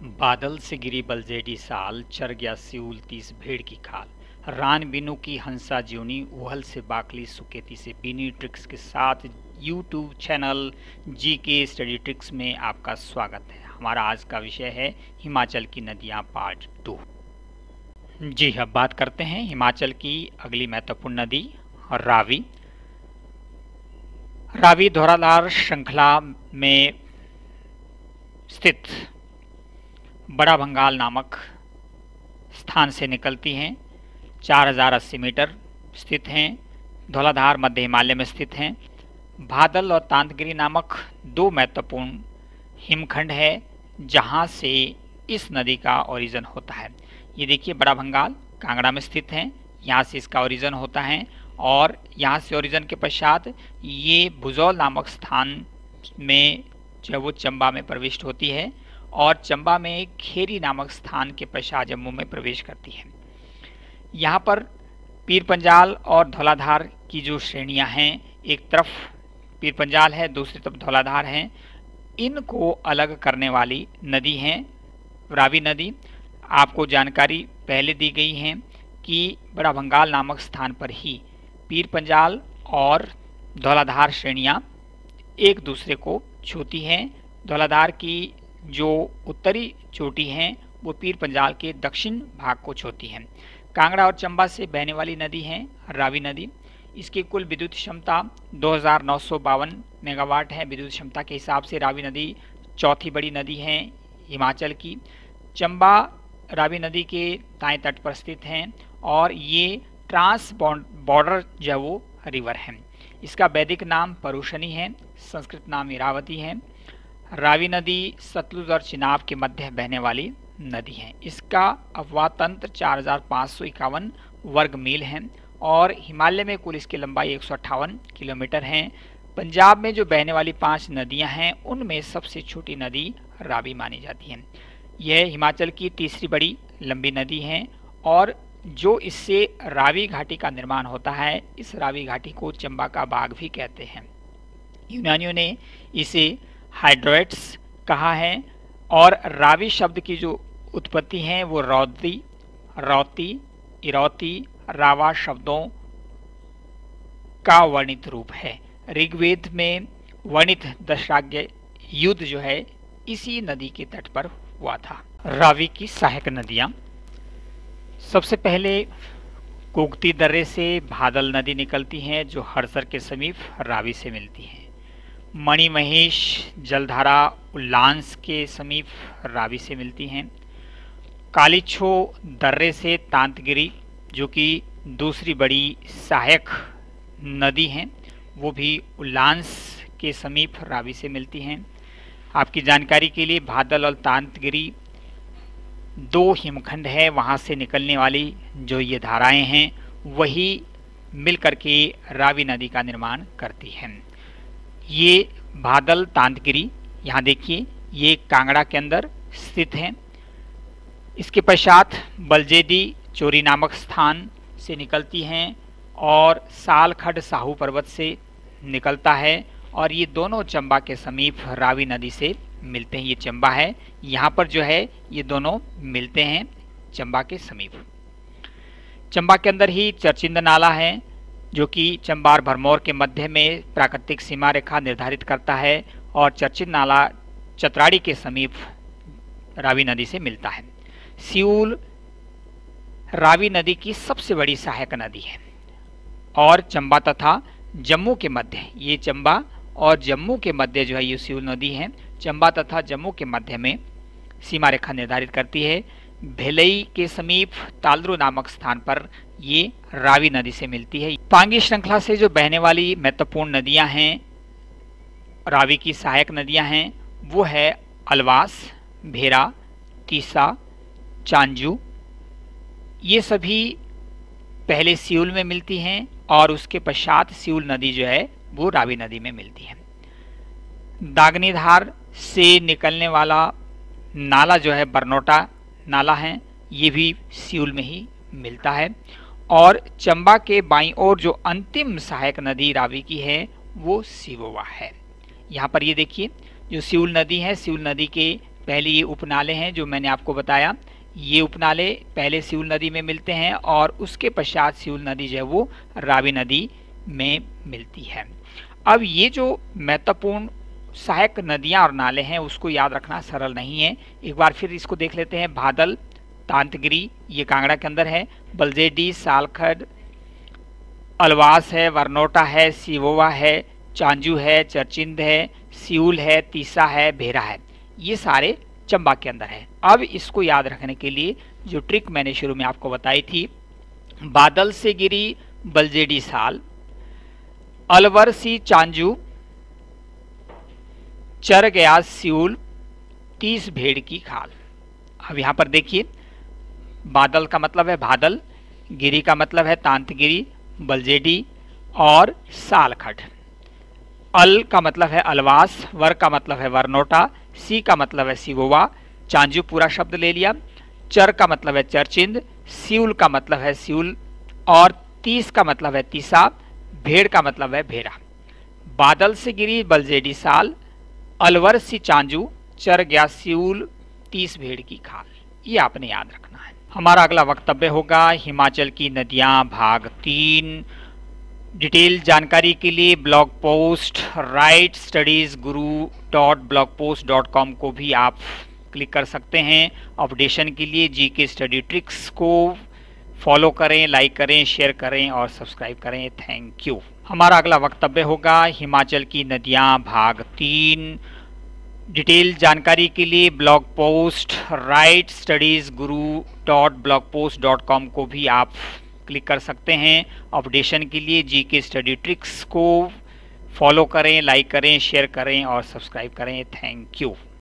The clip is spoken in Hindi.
बादल से गिरी बलजेडी साल, चर गया सिउल 30 भेड़ की खाल। रान बिनु की हंसा ज्यूनी, उहल से बाकली सुकेती से बीनी ट्रिक्स के साथ YouTube channel GK study tricks में आपका स्वागत है। हमारा आज का विषय है हिमाचल की नदियां पार्ट 2। जी, अब बात करते हैं हिमाचल की अगली महत्वपूर्ण नदी रावी। रावी धौलाधार श्रृंखला में स्थित बड़ा भंगाल नामक स्थान से निकलती हैं। 4080 मीटर स्थित हैं। धौलाधार मध्य हिमालय में स्थित हैं। भादल और तांतगिरी नामक दो महत्वपूर्ण हिमखंड है जहां से इस नदी का ओरिजिन होता है। ये देखिए, बड़ा भंगाल कांगड़ा में स्थित है, यहाँ से इसका ओरिजिन होता है और यहाँ से ओरिजिन के पश्चात ये भुजौल नामक स्थान में जो वो चंबा में प्रविष्ट होती है और चंबा में खेरी नामक स्थान के पश्चात जम्मू में प्रवेश करती है। यहाँ पर पीर पंजाल और धौलाधार की जो श्रेणियाँ हैं, एक तरफ पीर पंजाल है, दूसरी तरफ धौलाधार है, इनको अलग करने वाली नदी है रावी नदी। आपको जानकारी पहले दी गई है कि बड़ा भंगाल नामक स्थान पर ही पीर पंजाल और धौलाधार श्रेणियाँ एक दूसरे को छूती हैं। धौलाधार की जो उत्तरी चोटी हैं वो पीर पंजाल के दक्षिण भाग को छूती हैं। कांगड़ा और चंबा से बहने वाली नदी है रावी नदी। इसकी कुल विद्युत क्षमता 2952 मेगावाट है। विद्युत क्षमता के हिसाब से रावी नदी चौथी बड़ी नदी है हिमाचल की। चंबा रावी नदी के दाएं तट पर स्थित हैं और ये ट्रांस बॉर्डर जो वो रिवर है। इसका वैदिक नाम परुशनी है, संस्कृत नाम इरावती है। रावी नदी सतलुज और चिनाब के मध्य बहने वाली नदी है। इसका अफवाह तंत्र 4551 वर्ग मील है और हिमालय में कुल इसकी लंबाई 158 किलोमीटर है। पंजाब में जो बहने वाली 5 नदियां हैं उनमें सबसे छोटी नदी रावी मानी जाती है। यह हिमाचल की तीसरी बड़ी लंबी नदी है और जो इससे रावी घाटी का निर्माण होता है, इस रावी घाटी को चंबा का बाग भी कहते हैं। यूनानियों ने इसे हाइड्रोइट्स कहा है और रावी शब्द की जो उत्पत्ति है वो रौती, इरौती, रावा शब्दों का वर्णित रूप है। ऋग्वेद में वर्णित दशराज्य युद्ध जो है इसी नदी के तट पर हुआ था। रावी की सहायक नदियां, सबसे पहले कोगती दर्रे से भादल नदी निकलती हैं जो हड़सर के समीप रावी से मिलती है। मणिमहेश जलधारा उल्लांस के समीप रावी से मिलती हैं। कालीछो दर्रे से तांतगिरी जो कि दूसरी बड़ी सहायक नदी हैं वो भी उल्लांस के समीप रावी से मिलती हैं। आपकी जानकारी के लिए भादल और तांतगिरी दो हिमखंड है, वहाँ से निकलने वाली जो ये धाराएं हैं वही मिलकर के रावी नदी का निर्माण करती हैं। ये भादल तांतगिरी यहाँ देखिए, ये कांगड़ा के अंदर स्थित है। इसके पश्चात बलजेदी चोरी नामक स्थान से निकलती हैं और सालखड साहू पर्वत से निकलता है और ये दोनों चंबा के समीप रावी नदी से मिलते हैं। ये चंबा है, यहाँ पर जो है ये दोनों मिलते हैं चंबा के समीप। चंबा के अंदर ही चरचिंद नाला है जो कि चंबा और भरमौर के मध्य में प्राकृतिक सीमा रेखा निर्धारित करता है और चरचिंद नाला चतराड़ी के समीप रावी नदी से मिलता है। सिउल रावी नदी की सबसे बड़ी सहायक नदी है और चंबा तथा जम्मू के मध्य, ये चंबा और जम्मू के मध्य जो है ये सिउल नदी है। चंबा तथा जम्मू के मध्य में सीमा रेखा निर्धारित करती है। भेलई के समीप तालरू नामक स्थान पर ये रावी नदी से मिलती है। पांगी श्रृंखला से जो बहने वाली महत्वपूर्ण नदियां हैं, रावी की सहायक नदियां हैं, वो है अलवास, भेरा, तीसा, चांजू। ये सभी पहले सिउल में मिलती हैं और उसके पश्चात सिउल नदी जो है वो रावी नदी में मिलती है। दागनीधार से निकलने वाला नाला जो है बरनोटा नाला है, ये भी सिउल में ही मिलता है। और चंबा के बाईं ओर जो अंतिम सहायक नदी रावी की है वो सिवोवा है। यहाँ पर ये देखिए, जो सिउल नदी है, सिउल नदी के पहले ये उपनाले हैं जो मैंने आपको बताया, ये उपनाले पहले सिउल नदी में मिलते हैं और उसके पश्चात सिउल नदी जो है वो रावी नदी में मिलती है। अब ये जो महत्वपूर्ण सहायक नदियां और नाले हैं उसको याद रखना सरल नहीं है। एक बार फिर इसको देख लेते हैं। बादल, तांतगिरी ये कांगड़ा के अंदर है, बलजेडी, सालखड़, अलवास है, वरनोटा है, सिवोवा है, चांजू है, चरचिंद है, सिउल है, तीसा है, भेरा है, ये सारे चंबा के अंदर है। अब इसको याद रखने के लिए जो ट्रिक मैंने शुरू में आपको बताई थी, बादल से गिरी बलजेडी साल, अलवर सी चांजू, चर गया सिउल, 30 भेड़ की खाल। अब यहां पर देखिए, बादल का मतलब है बादल, गिरी का मतलब है तांतगिरी, बलजेडी और सालखड़, अल का मतलब है अलवास, वर का मतलब है वरनोटा, सी का मतलब है सिवोवा, चांजू पूरा शब्द ले लिया, चर का मतलब है चरचिंद, सिउल का मतलब है सिउल और 30 का मतलब है तीसा, भेड़ का मतलब है भेड़ा। बादल से गिरी बलजेडी साल, अलवर सी चांजू, चर गया सिउल, 30 भेड़ की खाल, ये आपने याद रखना है। हमारा अगला वक्तव्य होगा हिमाचल की नदियां भाग 3। डिटेल जानकारी के लिए ब्लॉग पोस्ट rightstudiesguru.blogpost.com को भी आप क्लिक कर सकते हैं। अपडेशन के लिए जीके स्टडी ट्रिक्स को फॉलो करें, लाइक करें, शेयर करें और सब्सक्राइब करें। Thank you. हमारा अगला वक्तव्य होगा हिमाचल की नदियां भाग 3। डिटेल जानकारी के लिए ब्लॉग पोस्ट rightstudiesguru.blogpost.com को भी आप क्लिक कर सकते हैं। अपडेशन के लिए जीके स्टडी ट्रिक्स को फॉलो करें, लाइक करें, शेयर करें और सब्सक्राइब करें। Thank you.